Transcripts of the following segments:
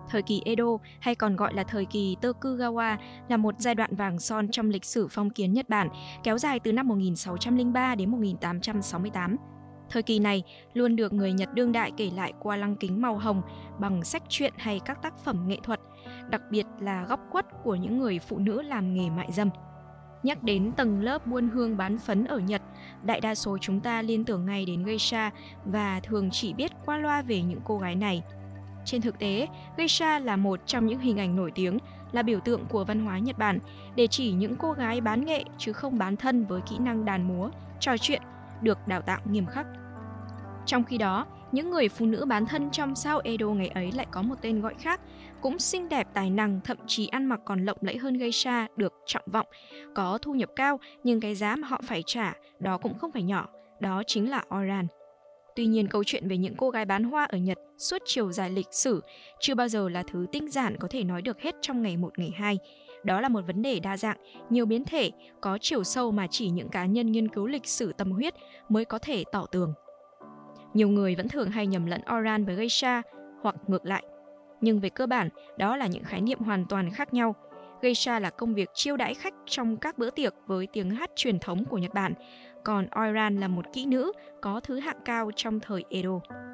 Thời kỳ Edo, hay còn gọi là thời kỳ Tokugawa, là một giai đoạn vàng son trong lịch sử phong kiến Nhật Bản, kéo dài từ năm 1603 đến 1868. Thời kỳ này luôn được người Nhật đương đại kể lại qua lăng kính màu hồng, bằng sách truyện hay các tác phẩm nghệ thuật, đặc biệt là góc khuất của những người phụ nữ làm nghề mại dâm. Nhắc đến tầng lớp buôn hương bán phấn ở Nhật, đại đa số chúng ta liên tưởng ngay đến geisha và thường chỉ biết qua loa về những cô gái này. Trên thực tế, geisha là một trong những hình ảnh nổi tiếng, là biểu tượng của văn hóa Nhật Bản, để chỉ những cô gái bán nghệ chứ không bán thân với kỹ năng đàn múa, trò chuyện, được đào tạo nghiêm khắc. Trong khi đó, những người phụ nữ bán thân trong sao Edo ngày ấy lại có một tên gọi khác, cũng xinh đẹp tài năng, thậm chí ăn mặc còn lộng lẫy hơn geisha, được trọng vọng, có thu nhập cao, nhưng cái giá mà họ phải trả đó cũng không phải nhỏ, đó chính là oran. Tuy nhiên, câu chuyện về những cô gái bán hoa ở Nhật suốt chiều dài lịch sử chưa bao giờ là thứ tinh giản có thể nói được hết trong ngày một ngày hai. Đó là một vấn đề đa dạng, nhiều biến thể, có chiều sâu mà chỉ những cá nhân nghiên cứu lịch sử tâm huyết mới có thể tỏ tường. Nhiều người vẫn thường hay nhầm lẫn oran với geisha hoặc ngược lại. Nhưng về cơ bản, đó là những khái niệm hoàn toàn khác nhau. Geisha là công việc chiêu đãi khách trong các bữa tiệc với tiếng hát truyền thống của Nhật Bản, còn oran là một kỹ nữ có thứ hạng cao trong thời Edo.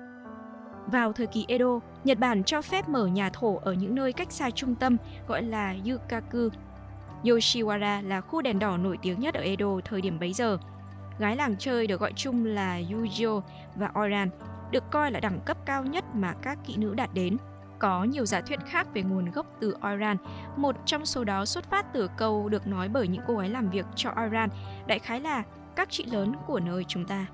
Vào thời kỳ Edo, Nhật Bản cho phép mở nhà thổ ở những nơi cách xa trung tâm, gọi là yukaku. Yoshiwara là khu đèn đỏ nổi tiếng nhất ở Edo thời điểm bấy giờ. Gái làng chơi được gọi chung là Yujio và oran, được coi là đẳng cấp cao nhất mà các kỹ nữ đạt đến. Có nhiều giả thuyết khác về nguồn gốc từ oran, một trong số đó xuất phát từ câu được nói bởi những cô gái làm việc cho oran, đại khái là các chị lớn của nơi chúng ta.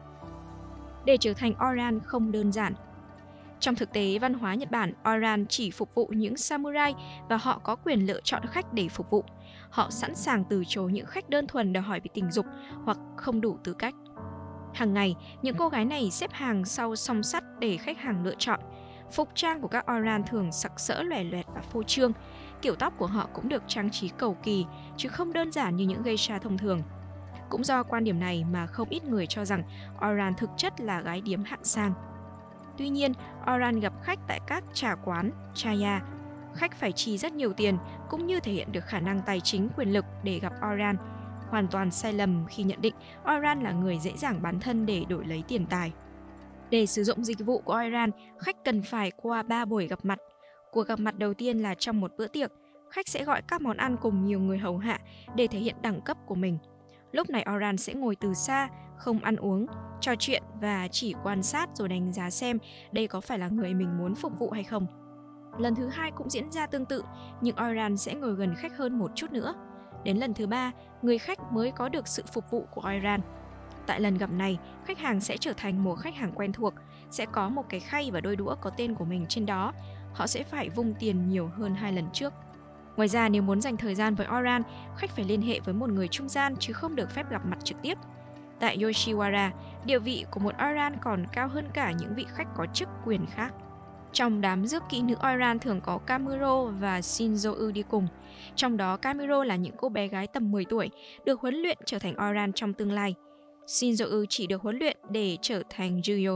Để trở thành oran không đơn giản. Trong thực tế văn hóa Nhật Bản, oran chỉ phục vụ những samurai và họ có quyền lựa chọn khách để phục vụ. Họ sẵn sàng từ chối những khách đơn thuần đòi hỏi về tình dục hoặc không đủ tư cách. Hàng ngày, những cô gái này xếp hàng sau song sắt để khách hàng lựa chọn. Phục trang của các oran thường sặc sỡ loè loẹt và phô trương. Kiểu tóc của họ cũng được trang trí cầu kỳ, chứ không đơn giản như những geisha thông thường. Cũng do quan điểm này mà không ít người cho rằng oran thực chất là gái điếm hạng sang. Tuy nhiên, oran gặp khách tại các trà quán, chaya. Khách phải chi rất nhiều tiền, cũng như thể hiện được khả năng tài chính quyền lực để gặp oran. Hoàn toàn sai lầm khi nhận định oran là người dễ dàng bán thân để đổi lấy tiền tài. Để sử dụng dịch vụ của oran, khách cần phải qua 3 buổi gặp mặt. Cuộc gặp mặt đầu tiên là trong một bữa tiệc. Khách sẽ gọi các món ăn cùng nhiều người hầu hạ để thể hiện đẳng cấp của mình. Lúc này oran sẽ ngồi từ xa, không ăn uống, trò chuyện và chỉ quan sát rồi đánh giá xem đây có phải là người mình muốn phục vụ hay không. Lần thứ hai cũng diễn ra tương tự, nhưng oran sẽ ngồi gần khách hơn một chút nữa. Đến lần thứ 3, người khách mới có được sự phục vụ của oran. Tại lần gặp này, khách hàng sẽ trở thành một khách hàng quen thuộc, sẽ có một cái khay và đôi đũa có tên của mình trên đó. Họ sẽ phải vung tiền nhiều hơn 2 lần trước. Ngoài ra, nếu muốn dành thời gian với oran, khách phải liên hệ với một người trung gian chứ không được phép gặp mặt trực tiếp. Tại Yoshiwara, địa vị của một oran còn cao hơn cả những vị khách có chức quyền khác. Trong đám rước kỹ nữ oran thường có Kamuro và Shinzo đi cùng. Trong đó Kamuro là những cô bé gái tầm 10 tuổi, được huấn luyện trở thành oran trong tương lai. Shinzo chỉ được huấn luyện để trở thành Juyo.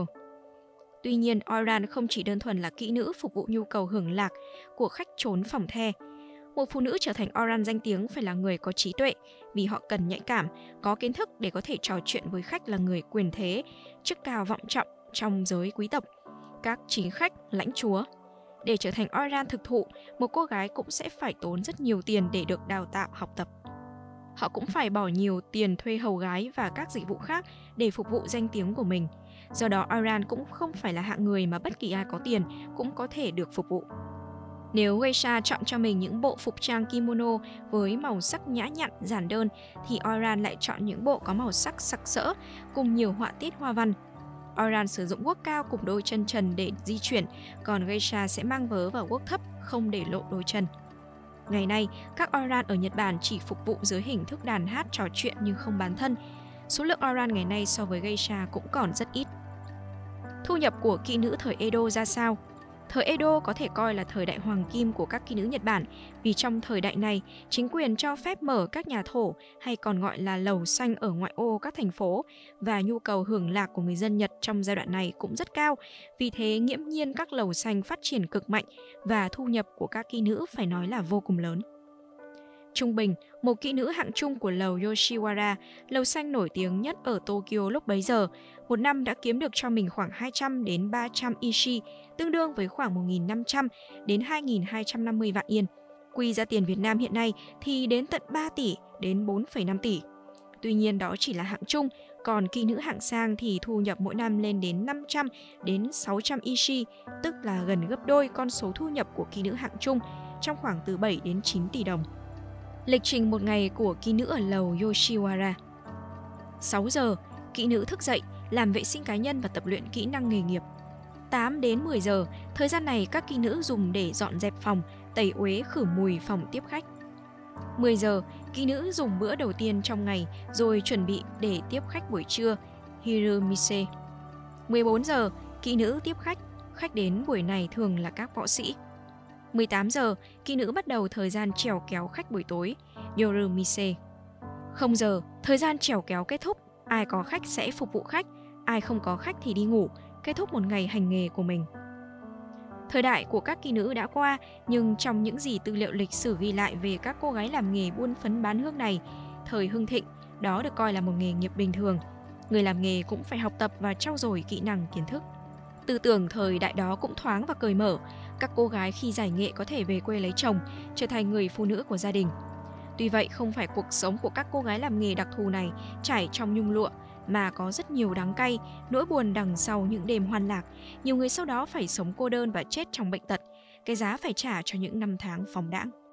Tuy nhiên, oran không chỉ đơn thuần là kỹ nữ phục vụ nhu cầu hưởng lạc của khách trốn phòng the. Một phụ nữ trở thành oran danh tiếng phải là người có trí tuệ, vì họ cần nhạy cảm, có kiến thức để có thể trò chuyện với khách là người quyền thế, chức cao vọng trọng trong giới quý tộc, các chính khách, lãnh chúa. Để trở thành oran thực thụ, một cô gái cũng sẽ phải tốn rất nhiều tiền để được đào tạo học tập. Họ cũng phải bỏ nhiều tiền thuê hầu gái và các dịch vụ khác để phục vụ danh tiếng của mình. Do đó, oran cũng không phải là hạng người mà bất kỳ ai có tiền cũng có thể được phục vụ. Nếu geisha chọn cho mình những bộ phục trang kimono với màu sắc nhã nhặn, giản đơn, thì oran lại chọn những bộ có màu sắc sặc sỡ cùng nhiều họa tiết hoa văn. Oran sử dụng guốc cao cùng đôi chân trần để di chuyển, còn geisha sẽ mang vớ và guốc thấp, không để lộ đôi chân. Ngày nay, các oran ở Nhật Bản chỉ phục vụ dưới hình thức đàn hát trò chuyện nhưng không bán thân. Số lượng oran ngày nay so với geisha cũng còn rất ít. Thu nhập của kỹ nữ thời Edo ra sao? Thời Edo có thể coi là thời đại hoàng kim của các kỹ nữ Nhật Bản, vì trong thời đại này, chính quyền cho phép mở các nhà thổ hay còn gọi là lầu xanh ở ngoại ô các thành phố, và nhu cầu hưởng lạc của người dân Nhật trong giai đoạn này cũng rất cao. Vì thế, nghiễm nhiên các lầu xanh phát triển cực mạnh và thu nhập của các kỹ nữ phải nói là vô cùng lớn. Trung bình, một kỹ nữ hạng trung của lầu Yoshiwara, lầu xanh nổi tiếng nhất ở Tokyo lúc bấy giờ, một năm đã kiếm được cho mình khoảng 200 đến 300 ishi, tương đương với khoảng 1.500 đến 2.250 vạn yên. Quy ra tiền Việt Nam hiện nay thì đến tận 3 tỷ đến 4,5 tỷ. Tuy nhiên đó chỉ là hạng trung, còn kỹ nữ hạng sang thì thu nhập mỗi năm lên đến 500 đến 600 ishi, tức là gần gấp đôi con số thu nhập của kỹ nữ hạng trung, trong khoảng từ 7 đến 9 tỷ đồng. Lịch trình một ngày của kỹ nữ ở lầu Yoshiwara: 6 giờ, kỹ nữ thức dậy, làm vệ sinh cá nhân và tập luyện kỹ năng nghề nghiệp. 8 đến 10 giờ, thời gian này các kỹ nữ dùng để dọn dẹp phòng, tẩy uế khử mùi phòng tiếp khách. 10 giờ, kỹ nữ dùng bữa đầu tiên trong ngày rồi chuẩn bị để tiếp khách buổi trưa, Hirumise. 14 giờ, kỹ nữ tiếp khách đến buổi này thường là các võ sĩ. 18 giờ, kỹ nữ bắt đầu thời gian chèo kéo khách buổi tối, Yorumise. 0 giờ, thời gian chèo kéo kết thúc, ai có khách sẽ phục vụ khách, ai không có khách thì đi ngủ, kết thúc một ngày hành nghề của mình. Thời đại của các kỹ nữ đã qua, nhưng trong những gì tư liệu lịch sử ghi lại về các cô gái làm nghề buôn phấn bán hương này, thời hưng thịnh, đó được coi là một nghề nghiệp bình thường. Người làm nghề cũng phải học tập và trau dồi kỹ năng kiến thức. Tư tưởng thời đại đó cũng thoáng và cởi mở, các cô gái khi giải nghệ có thể về quê lấy chồng, trở thành người phụ nữ của gia đình. Tuy vậy, không phải cuộc sống của các cô gái làm nghề đặc thù này trải trong nhung lụa, mà có rất nhiều đắng cay, nỗi buồn đằng sau những đêm hoan lạc. Nhiều người sau đó phải sống cô đơn và chết trong bệnh tật, cái giá phải trả cho những năm tháng phóng đãng.